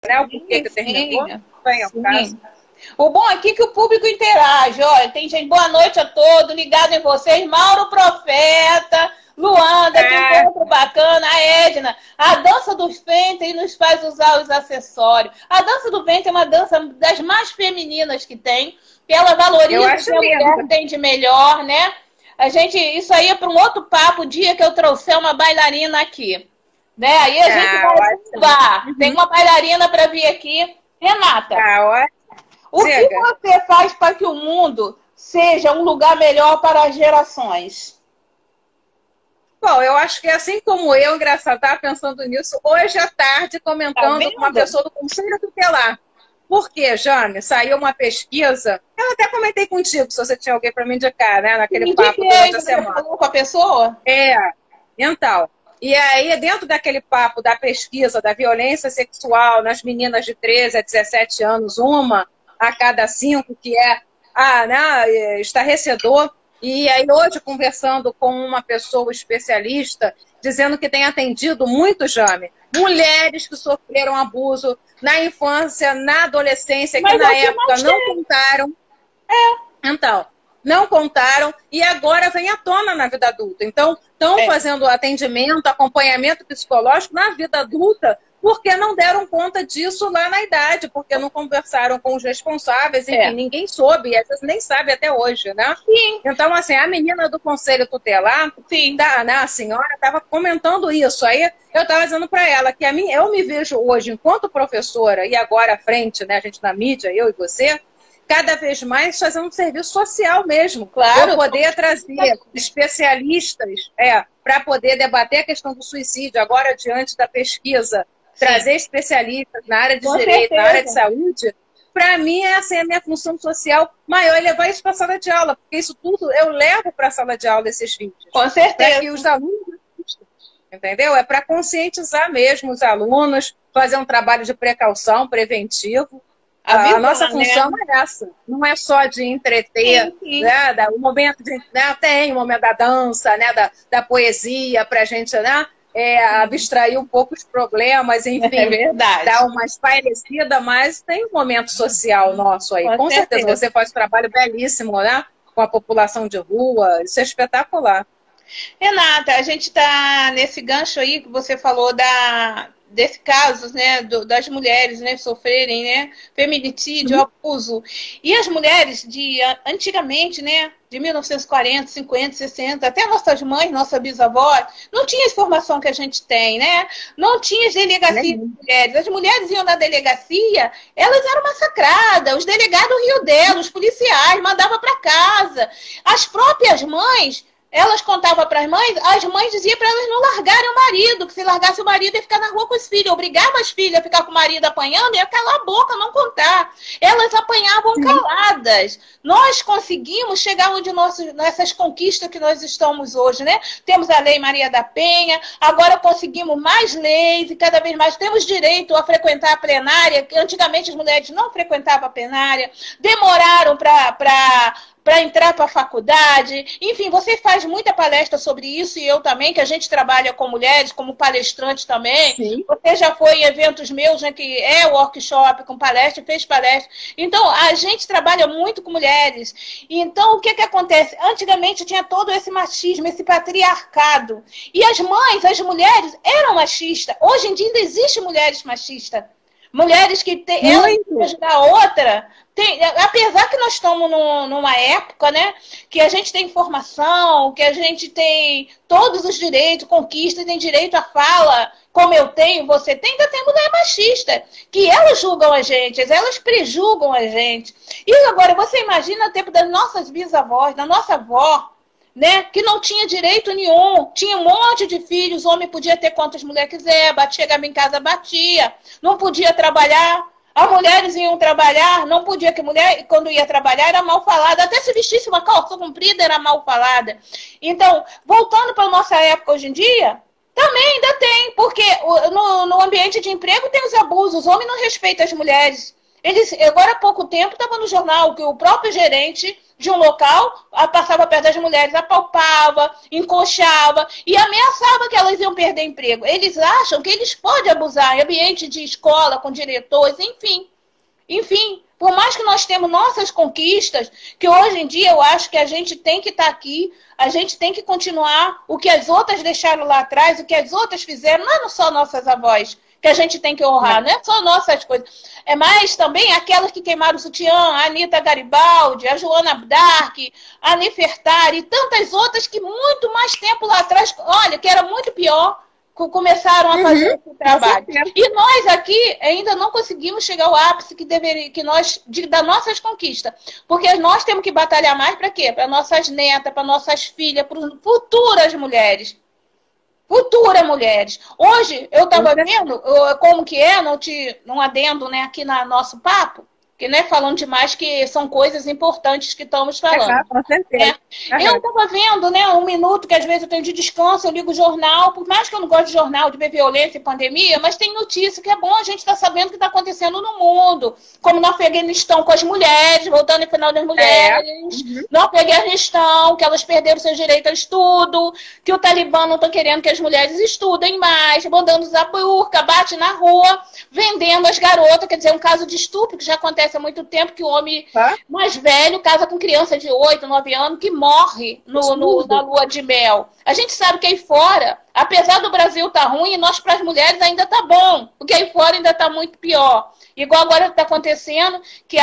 né? O porquê que terminou. Vem ao caso. O bom aqui é que o público interage. Olha, tem gente, boa noite a todos, ligado em vocês. Mauro Profeta, Luanda, que encontro bacana, a Edna. A dança dos ventre nos faz usar os acessórios. A dança do ventre é uma dança das mais femininas que tem, que ela valoriza o que a mulher tem de melhor, né? Isso aí é para um outro papo, o dia que eu trouxer uma bailarina aqui. Né? Aí a gente vai estudar. Tem uma bailarina para vir aqui. Renata, o que você faz para que o mundo seja um lugar melhor para as gerações? Bom, eu acho que assim como eu, engraçado, estava pensando nisso hoje à tarde, comentando com uma pessoa do Conselho Tutelar. Por quê, Jane? Saiu uma pesquisa, eu até comentei contigo, se você tinha alguém para me indicar, né? Naquele papo durante a semana. Você falou com a pessoa? Então. E aí, dentro daquele papo da pesquisa da violência sexual nas meninas de 13 a 17 anos, uma a cada 5, que é estarrecedor. E aí, hoje, conversando com uma pessoa especialista, dizendo que tem atendido muito, Jame, mulheres que sofreram abuso na infância, na adolescência, que na época não contaram. Então, não contaram e agora vem à tona na vida adulta. Então, estão fazendo atendimento, acompanhamento psicológico na vida adulta, porque não deram conta disso lá na idade, porque não conversaram com os responsáveis, enfim, ninguém soube, e às vezes nem sabe até hoje, né? Sim. Então, assim, a menina do Conselho Tutelar, a senhora estava comentando isso, aí eu estava dizendo para ela que eu me vejo hoje, enquanto professora, e agora à frente, né, a gente na mídia, eu e você, cada vez mais fazendo um serviço social mesmo. Claro. Eu poder trazer especialistas para poder debater a questão do suicídio, agora diante da pesquisa, trazer especialistas na área de direito, na área de saúde, para mim essa é a minha função social maior, é levar isso para a sala de aula, porque isso tudo eu levo para a sala de aula, esses vídeos. Com certeza. Para que os alunos assistam, entendeu? É para conscientizar mesmo os alunos, fazer um trabalho de precaução, preventivo. A nossa função é essa, não é só de entreter, né, o momento tem o momento da dança, né, da poesia, para a gente, né, abstrair um pouco os problemas, enfim, dar uma espairecida, mas tem um momento social nosso aí. Com certeza, você faz um trabalho belíssimo, né, com a população de rua, isso é espetacular. Renata, a gente está nesse gancho aí que você falou desse caso, né, das mulheres, né, sofrerem, né, feminicídio, abuso. E as mulheres de antigamente, né, de 1940, 50, 60, até nossas mães, nossa bisavó, não tinha a informação que a gente tem, né? Não tinha as delegacias de mulheres. As mulheres iam na delegacia, elas eram massacradas, os delegados riam delas, os policiais mandavam para casa. As próprias mães, elas contavam para as mães diziam para elas não largarem o marido, que se largasse o marido ia ficar na rua com os filhos, obrigava as filhas a ficar com o marido apanhando e ia calar a boca, não contar. Elas apanhavam caladas. Nós conseguimos chegar onde nessas conquistas que nós estamos hoje, né? Temos a Lei Maria da Penha, agora conseguimos mais leis e cada vez mais temos direito a frequentar a plenária, que antigamente as mulheres não frequentavam a plenária, demoraram para entrar para a faculdade. Enfim, você faz muita palestra sobre isso, e eu também, que a gente trabalha com mulheres, como palestrante também. Sim. Você já foi em eventos meus, né, que é workshop com palestra, fez palestra. Então, a gente trabalha muito com mulheres. Então, o que acontece? Antigamente tinha todo esse machismo, esse patriarcado. E as mães, as mulheres, eram machistas. Hoje em dia ainda existem mulheres machistas. Mulheres que ela tem que ajudar a outra. Apesar que nós estamos numa época, né, que a gente tem informação, que a gente tem todos os direitos, conquistas, tem direito à fala, como eu tenho, você tem, ainda tem mulher machista, que elas julgam a gente, elas prejulgam a gente. E agora, você imagina o tempo das nossas bisavós, da nossa avó, né, que não tinha direito nenhum, tinha um monte de filhos, o homem podia ter quantas mulheres quiser, chegava em casa, batia, não podia trabalhar, as mulheres iam trabalhar, não podia, que mulher, quando ia trabalhar, era mal falada, até se vestisse uma calça comprida, era mal falada. Então, voltando para a nossa época hoje em dia, também ainda tem, porque no ambiente de emprego tem os abusos, os homens não respeitam as mulheres. Agora há pouco tempo estava no jornal que o próprio gerente de um local passava perto das mulheres, apalpava, encoxava e ameaçava que elas iam perder emprego. Eles acham que eles podem abusar em ambiente de escola, com diretores, enfim. Enfim, por mais que nós temos nossas conquistas, que hoje em dia eu acho que a gente tem que estar aqui, a gente tem que continuar o que as outras deixaram lá atrás, o que as outras fizeram, não é só nossas avós, que a gente tem que honrar, não é só nossas coisas. É mais também aquelas que queimaram o sutiã, a Anitta Garibaldi, a Joana Dark, a Nefertari e tantas outras que muito mais tempo lá atrás, olha, que era muito pior, começaram a fazer esse trabalho. E nós aqui ainda não conseguimos chegar ao ápice das nossas conquistas. Porque nós temos que batalhar mais para quê? Para nossas netas, para nossas filhas, para futuras mulheres. Futuras mulheres. Hoje, eu estava vendo como que é, não adendo, né, aqui no nosso papo, que não é falando demais, que são coisas importantes que estamos falando. Com certeza. Eu estava vendo, né, um minuto que às vezes eu tenho de descanso, eu ligo o jornal, por mais que eu não goste de jornal, de ver violência e pandemia, mas tem notícia que é bom a gente estar sabendo o que está acontecendo no mundo, como no Afeganistão com as mulheres, voltando ao final das mulheres, no Afeganistão, que elas perderam seu direito ao estudo, que o Talibã não está querendo que as mulheres estudem mais, mandando usar burca, bate na rua, vendendo as garotas, quer dizer, um caso de estupro que já acontece há muito tempo, que o homem mais velho casa com criança de 8, 9 anos que morre na lua de mel. A gente sabe que aí fora, apesar do Brasil estar ruim, nós para as mulheres ainda tá bom, porque aí fora ainda está muito pior. Igual agora está acontecendo que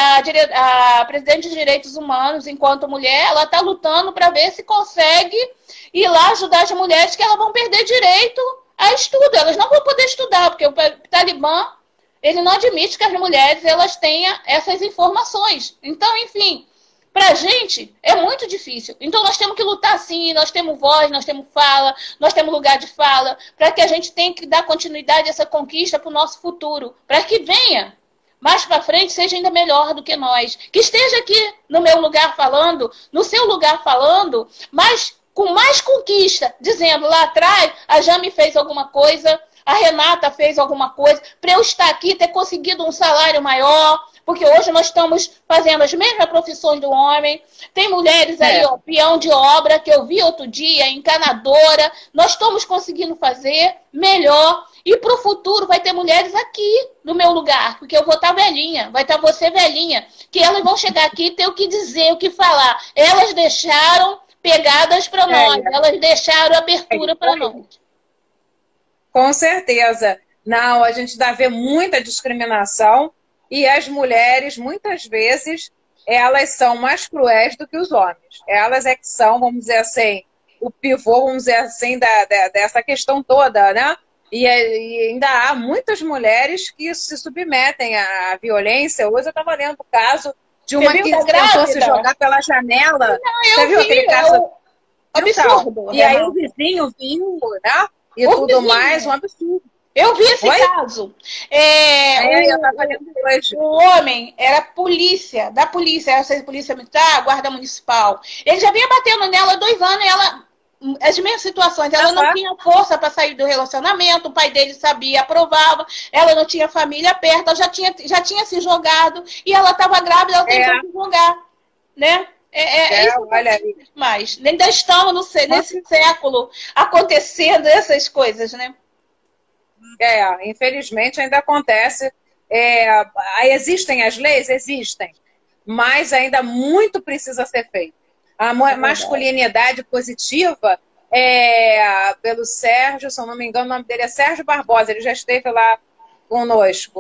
a presidente de direitos humanos, enquanto mulher, ela está lutando para ver se consegue ir lá ajudar as mulheres que elas vão perder direito a estudo. Elas não vão poder estudar, porque o Talibã ele não admite que as mulheres elas tenham essas informações. Então, enfim, para a gente é muito difícil. Então, nós temos que lutar sim, nós temos voz, nós temos fala, nós temos lugar de fala, para que a gente tenha que dar continuidade a essa conquista para o nosso futuro, para que venha mais para frente, seja ainda melhor do que nós. Que esteja aqui no meu lugar falando, no seu lugar falando, mas com mais conquista, dizendo lá atrás, a Jami fez alguma coisa, a Renata fez alguma coisa, para eu estar aqui, ter conseguido um salário maior, porque hoje nós estamos fazendo as mesmas profissões do homem. Tem mulheres aí, ó, peão de obra, que eu vi outro dia, encanadora. Nós estamos conseguindo fazer melhor. E para o futuro vai ter mulheres aqui no meu lugar, porque eu vou estar velhinha, vai estar você velhinha, que elas vão chegar aqui e ter o que dizer, o que falar. Elas deixaram pegadas para nós, elas deixaram abertura para nós. Com certeza. Não, a gente dá a ver muita discriminação e as mulheres, muitas vezes, elas são mais cruéis do que os homens. Elas é que são, vamos dizer assim, o pivô, vamos dizer assim, dessa questão toda, né? E ainda há muitas mulheres que se submetem à violência. Hoje eu estava lendo o caso de uma que tentou se jogar pela janela. Não, você viu aquele caso? Absurdo. E aí o vizinho viu, né? E tudo mais, um absurdo. Eu vi esse caso. Eu tava lendo hoje. O homem era polícia, da polícia, era polícia militar, guarda municipal. Ele já vinha batendo nela há 2 anos e ela, as mesmas situações, ela não tinha força para sair do relacionamento, o pai dele sabia, aprovava, ela não tinha família perto, ela já tinha se jogado e ela estava grávida, ela tentou se jogar, né? Isso olha mais. Ainda estamos nesse século acontecendo essas coisas, né? Infelizmente ainda acontece. Existem as leis? Existem. Mas ainda muito precisa ser feito. A masculinidade positiva, pelo Sérgio, se eu não me engano, o nome dele é Sérgio Barbosa, ele já esteve lá conosco.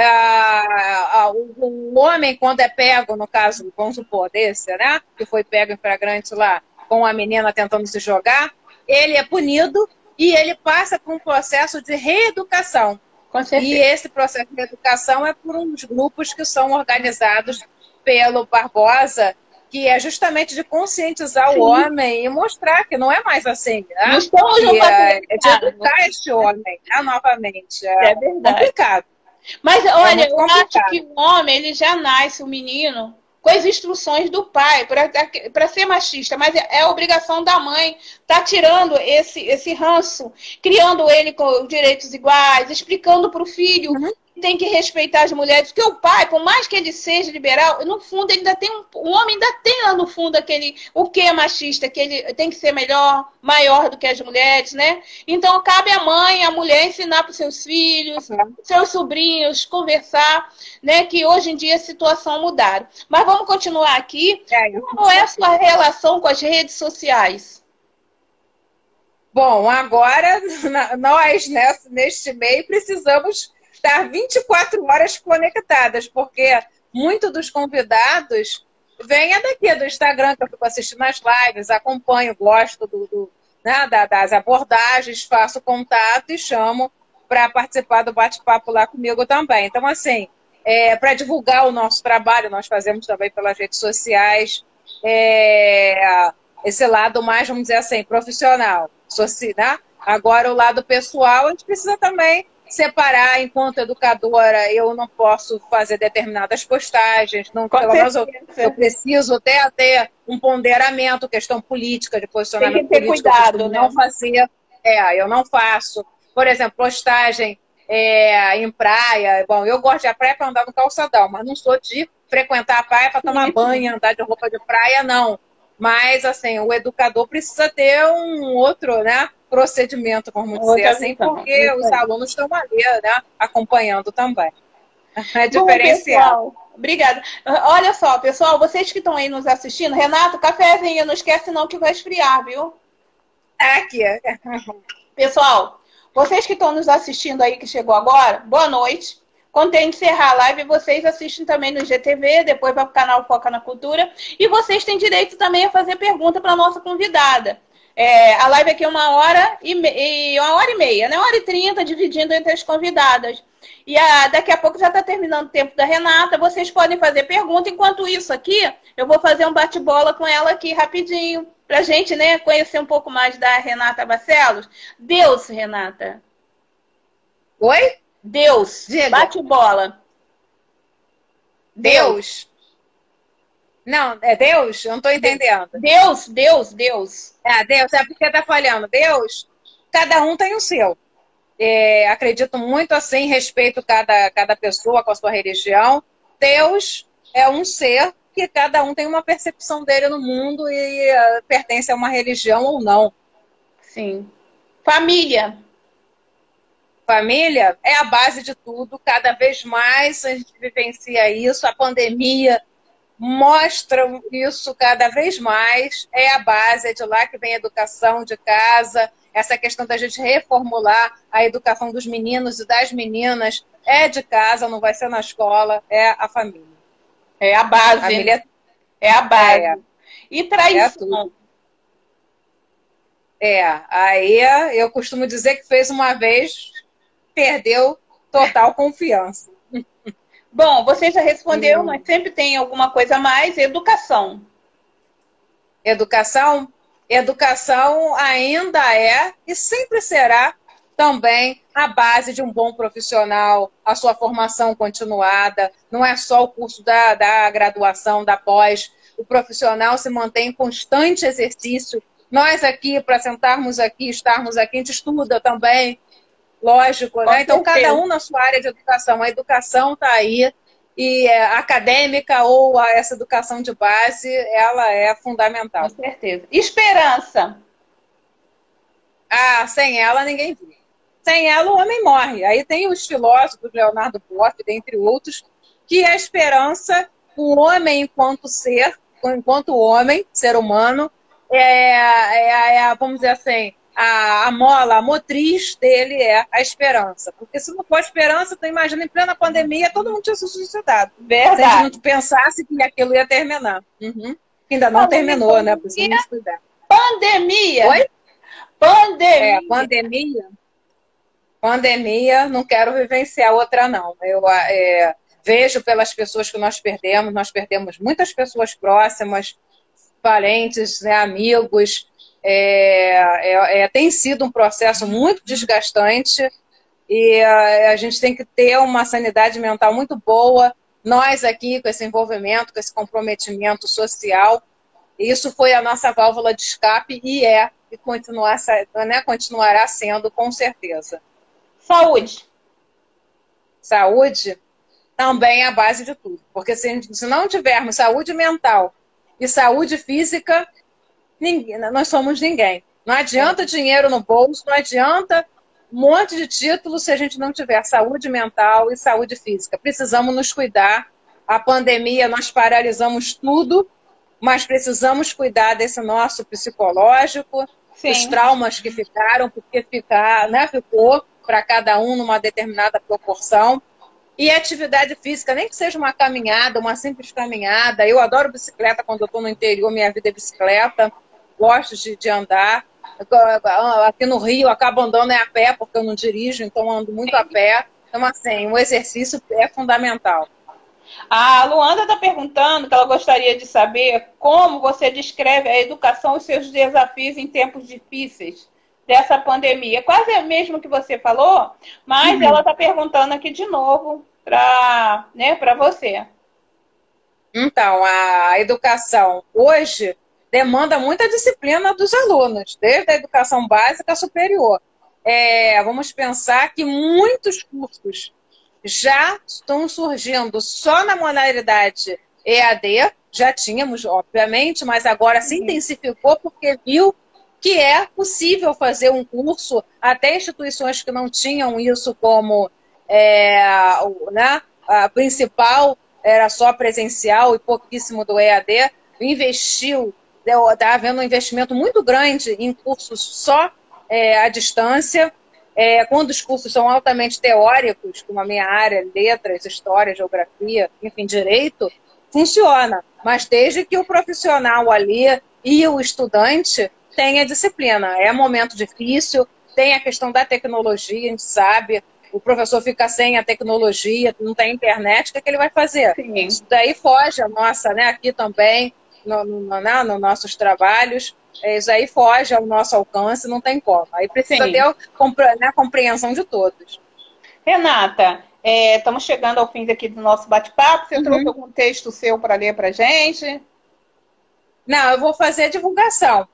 O homem, quando é pego, no caso, vamos supor, desse, né? Que foi pego em flagrante lá, com a menina tentando se jogar, ele é punido e ele passa por um processo de reeducação. E esse processo de reeducação é por uns grupos que são organizados pelo Barbosa, que é justamente de conscientizar o homem e mostrar que não é mais assim, né? Não estamos de educar este homem, né? Novamente. É verdade. Complicado. Mas, olha, eu acho que o homem, ele já nasce, o menino, com as instruções do pai, para ser machista, mas é a obrigação da mãe estar tirando esse ranço, criando ele com direitos iguais, explicando para o filho tem que respeitar as mulheres, porque o pai, por mais que ele seja liberal, no fundo ele ainda tem o homem ainda tem lá no fundo aquele o que é machista, que ele tem que ser melhor, maior do que as mulheres, né? Então cabe à mãe, à mulher ensinar para os seus filhos, seus sobrinhos, conversar, né? Que hoje em dia a situação mudaram. Mas vamos continuar aqui. Qual é a sua relação com as redes sociais? Bom, agora nós, né, neste meio, precisamos estar 24 horas conectadas, porque muitos dos convidados vêm daqui do Instagram, que eu fico assistindo as lives, acompanho, gosto né, das abordagens, faço contato e chamo para participar do bate-papo lá comigo também. Então, assim, para divulgar o nosso trabalho, nós fazemos também pelas redes sociais, esse lado mais, vamos dizer assim, profissional. Né? Agora, o lado pessoal, a gente precisa também separar. Enquanto educadora, eu não posso fazer determinadas postagens, não, pelo menos eu preciso até ter um ponderamento, questão política, de posicionamento político. Tem que ter cuidado, né? Não fazer, eu não faço. Por exemplo, postagem em praia. Bom, eu gosto de ir à praia para andar no calçadão, mas não sou de frequentar a praia para tomar banho, andar de roupa de praia, não. Mas, assim, o educador precisa ter um outro, né, procedimento, vamos dizer assim, porque os alunos estão ali, né, acompanhando também. É diferencial. Bom, obrigada. Olha só, pessoal, vocês que estão aí nos assistindo, Renato, cafezinho, não esquece não que vai esfriar, viu? Aqui. Pessoal, vocês que estão nos assistindo aí, que chegou agora, boa noite. Quando eu encerrar a live, vocês assistem também no IGTV, depois vai para o canal Foca na Cultura. E vocês têm direito também a fazer pergunta para a nossa convidada. A live aqui é 1h30, né? 1h30, dividindo entre as convidadas. E daqui a pouco já está terminando o tempo da Renata. Vocês podem fazer pergunta. Enquanto isso aqui, eu vou fazer um bate-bola com ela aqui rapidinho. Para a gente, né, conhecer um pouco mais da Renata Barcelos. Deus, Renata. Oi? Deus, bate bola. Deus. Não, é Deus? Eu não estou entendendo. Deus. Deus, é porque está falhando. Deus, cada um tem o seu. Acredito muito assim, respeito cada pessoa com a sua religião. Deus é um ser que cada um tem uma percepção dele no mundo e pertence a uma religião ou não. Sim. Família. Família é a base de tudo, cada vez mais a gente vivencia isso, a pandemia mostra isso cada vez mais, é a base, é de lá que vem a educação de casa, essa questão da gente reformular a educação dos meninos e das meninas, é de casa, não vai ser na escola, é a família. É a base. Família é a base. E traição. Aí eu costumo dizer que fez uma vez, perdeu total confiança. Bom, você já respondeu, mas sempre tem alguma coisa a mais. Educação. Educação? Educação ainda é e sempre será também a base de um bom profissional, a sua formação continuada. Não é só o curso da graduação, da pós. O profissional se mantém em constante exercício. Nós aqui, para sentarmos aqui, estarmos aqui, a gente estuda também. Lógico, né? Então, cada um na sua área de educação. A educação está aí, e acadêmica ou essa educação de base, ela é fundamental. Com certeza. Esperança. Sem ela ninguém vive. Sem ela o homem morre. Aí tem os filósofos, Leonardo Boff, dentre outros, que a esperança, o homem enquanto ser, enquanto homem, ser humano, vamos dizer assim, a mola, a motriz dele é a esperança. Porque se não for esperança, tu imagina, em plena pandemia, todo mundo tinha se suicidado. Verdade. Se a gente não pensasse que aquilo ia terminar. Ainda não terminou, né? Precisamos cuidar. Pandemia! Oi? Pandemia! Pandemia, não quero vivenciar outra, não. Eu vejo pelas pessoas que nós perdemos muitas pessoas próximas, parentes, né, amigos. Tem sido um processo muito desgastante e a gente tem que ter uma sanidade mental muito boa. Nós aqui, com esse envolvimento, com esse comprometimento social, isso foi a nossa válvula de escape e continuará sendo, com certeza. Saúde. saúde também é a base de tudo. Porque se não tivermos saúde mental e saúde física, nós somos ninguém. Não adianta dinheiro no bolso, não adianta um monte de títulos se a gente não tiver saúde mental e saúde física. Precisamos nos cuidar. A pandemia, nós paralisamos tudo, mas precisamos cuidar desse nosso psicológico, os traumas que ficaram, porque ficou para cada um numa determinada proporção. E atividade física, nem que seja uma caminhada, uma simples caminhada. Eu adoro bicicleta quando eu estou no interior, minha vida é bicicleta. Gosto de andar. Aqui no Rio, eu acabo andando a pé, porque eu não dirijo, então ando muito a pé. Então, assim, o exercício é fundamental. A Luanda está perguntando que ela gostaria de saber como você descreve a educação e seus desafios em tempos difíceis dessa pandemia. Quase é mesmo que você falou, mas ela está perguntando aqui de novo para você. Então, a educação hoje demanda muita disciplina dos alunos, desde a educação básica superior. Vamos pensar que muitos cursos já estão surgindo só na modalidade EAD, já tínhamos, obviamente, mas agora se intensificou porque viu que é possível fazer um curso, até instituições que não tinham isso como a principal, era só presencial e pouquíssimo do EAD, investiu, está havendo um investimento muito grande em cursos só à distância, quando os cursos são altamente teóricos, como a minha área, letras, história, geografia, enfim, direito, funciona. Mas desde que o profissional ali e o estudante tenha disciplina. É um momento difícil, tem a questão da tecnologia, a gente sabe, o professor fica sem a tecnologia, não tem internet, o que ele vai fazer? Sim. Isso daí foge a nossa, aqui também, nos nossos trabalhos, isso aí foge ao nosso alcance, não tem como. Aí precisa ter a compreensão de todos. Renata, estamos chegando ao fim aqui do nosso bate-papo. Você trouxe algum texto seu para ler para a gente? Não, eu vou fazer a divulgação.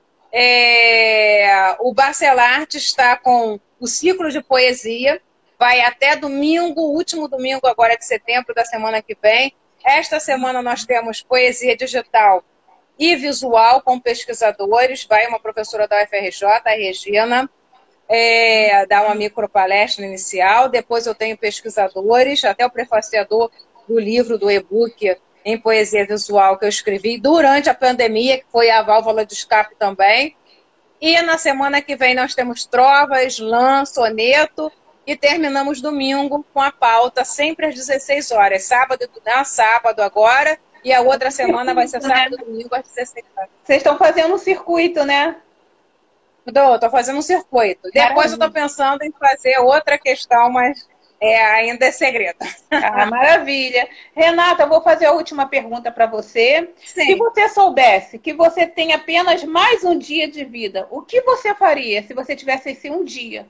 O Barcelarte está com o ciclo de poesia, vai até domingo, último domingo agora de setembro da semana que vem. Esta semana nós temos poesia digital e visual com pesquisadores. Vai uma professora da UFRJ, a Regina, dar uma micropalestra inicial. Depois eu tenho pesquisadores, até o prefaciador do livro, do e-book em poesia visual que eu escrevi durante a pandemia, que foi a válvula de escape também. E na semana que vem nós temos trovas, slam, soneto, e terminamos domingo com a pauta sempre às 16 horas. Sábado agora, e a outra semana vai ser sábado e domingo às 16 horas. Vocês estão fazendo um circuito, né? Estou fazendo um circuito. Depois eu estou pensando em fazer outra questão, mas ainda é segredo. Maravilha. Renata, eu vou fazer a última pergunta para você. Sim. Se você soubesse que você tem apenas mais um dia de vida, o que você faria se você tivesse esse um dia?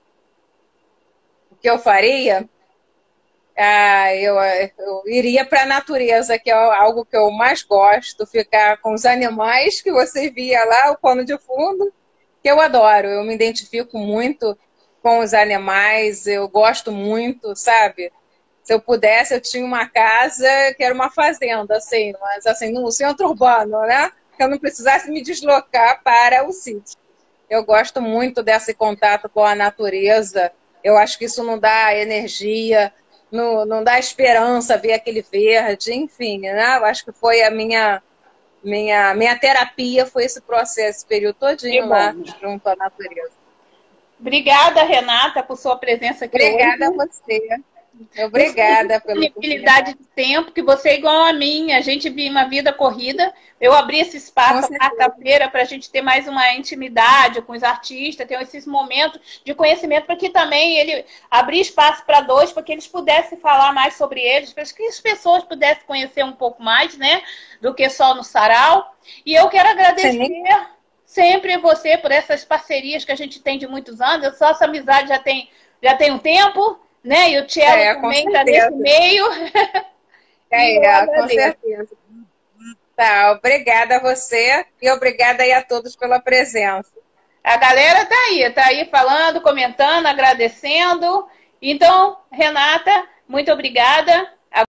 O que eu faria? Eu iria para a natureza, que é algo que eu mais gosto, ficar com os animais que você via lá, o pano de fundo, que eu adoro. Eu me identifico muito com os animais, eu gosto muito, sabe? Se eu pudesse, eu tinha uma casa que era uma fazenda, assim, mas assim, no centro urbano, né? Que eu não precisasse me deslocar para o sítio. Eu gosto muito desse contato com a natureza. Eu acho que isso não dá energia, não dá esperança ver aquele verde, enfim, né? Eu acho que foi a minha terapia, foi esse processo, esse período todinho lá, junto à natureza. Obrigada, Renata, por sua presença aqui hoje. Obrigada a você. Obrigada pela disponibilidade de tempo, que você é igual a mim. A gente vive uma vida corrida. Eu abri esse espaço na quarta-feira para a gente ter mais uma intimidade com os artistas, ter esses momentos de conhecimento, para que também ele abrir espaço para dois, para que eles pudessem falar mais sobre eles, para que as pessoas pudessem conhecer um pouco mais, né, do que só no sarau. E eu quero agradecer sempre você por essas parcerias que a gente tem de muitos anos. Só essa amizade já tem um tempo, né? E o Tchelo também está nesse meio. Com certeza. Tá, obrigada a você e obrigada aí a todos pela presença. A galera tá aí falando, comentando, agradecendo. Então, Renata, Muito obrigada.